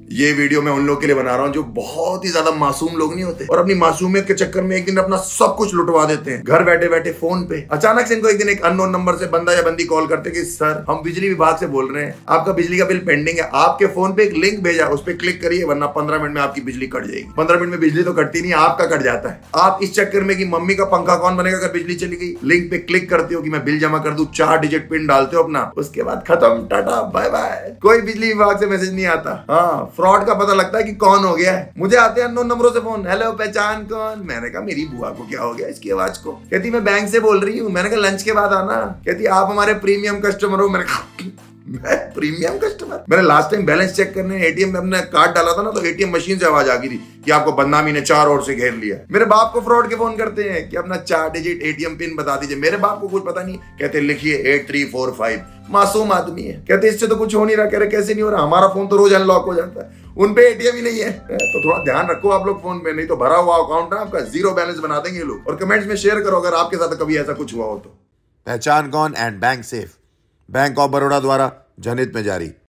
ये वीडियो मैं उन लोग के लिए बना रहा हूँ जो बहुत ही ज्यादा मासूम लोग नहीं होते और अपनी मासूमियत के चक्कर में एक दिन अपना सब कुछ लुटवा देते हैं घर बैठे बैठे फोन पे। अचानक से इनको एक दिन एक अननोन नंबर से बंदा या बंदी कॉल करते कि सर हम बिजली विभाग से बोल रहे हैं, आपका बिजली का बिल पेंडिंग है, आपके फोन पे एक लिंक भेजा, उस पर क्लिक करिए वरना 15 मिनट में आपकी बिजली कट जाएगी। 15 मिनट में बिजली तो कटती नहीं, आपका कट जाता है। आप इस चक्कर में कि मम्मी का पंखा कौन बनेगा अगर बिजली चली गई, लिंक पे क्लिक करते हो कि मैं बिल जमा कर दूं, 4 डिजिट पिन डालते हो अपना, उसके बाद खत्म, टाटा बाय बाय। कोई बिजली विभाग से मैसेज नहीं आता। हाँ, फ्रॉड का पता लगता है कि कौन हो गया है। मुझे आते हैं अननोन नंबरों से फोन, हेलो पहचान कौन? मैंने कहा मेरी बुआ को क्या हो गया इसकी आवाज को। कहती मैं बैंक से बोल रही हूँ। मैंने कहा लंच के बाद आना। कहती आप हमारे प्रीमियम कस्टमर हो। मैंने कहा मैं प्रीमियम कस्टमर? मैंने लास्ट टाइम बैलेंस चेक करने एटीएम में अपने कार्ड डाला था ना, तो एटीएम मशीन से आवाज आ गई थी कि आपको बदनामी ने 4 ओर से घेर लिया। मेरे बाप को फ्रॉड के फोन करते हैं कि अपना 4 डिजिट एटीएम पिन बता दीजिए। मेरे बाप को कुछ पता नहीं, कहते लिखिए 8345। मासूम आदमी है, कहते इससे तो कुछ हो नहीं रहा। कह रहे कैसे नहीं हो रहा, हमारा फोन तो रोज अनलॉक हो जाता है, उन पे एटीएम ही नहीं है। तो थोड़ा ध्यान रखो आप लोग फोन में, नहीं तो भरा हुआ अकाउंट ना आपका जीरो बैलेंस बना देंगे लोग। और कमेंट्स में शेयर करो अगर आपके साथ कभी ऐसा कुछ हुआ हो तो। पहचान कौन and bank safe, bank of Baroda द्वारा जनहित में जारी।